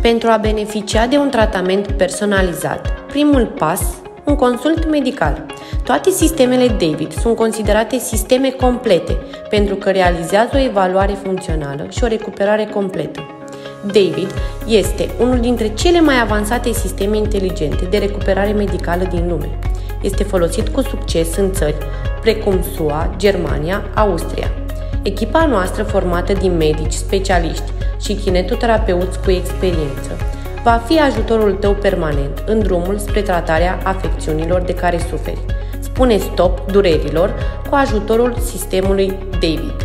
Pentru a beneficia de un tratament personalizat, primul pas, un consult medical. Toate sistemele David sunt considerate sisteme complete pentru că realizează o evaluare funcțională și o recuperare completă. David este unul dintre cele mai avansate sisteme inteligente de recuperare medicală din lume. Este folosit cu succes în țări precum SUA, Germania, Austria. Echipa noastră, formată din medici, specialiști și kinetoterapeuți cu experiență, va fi ajutorul tău permanent în drumul spre tratarea afecțiunilor de care suferi. Spune stop durerilor cu ajutorul sistemului David.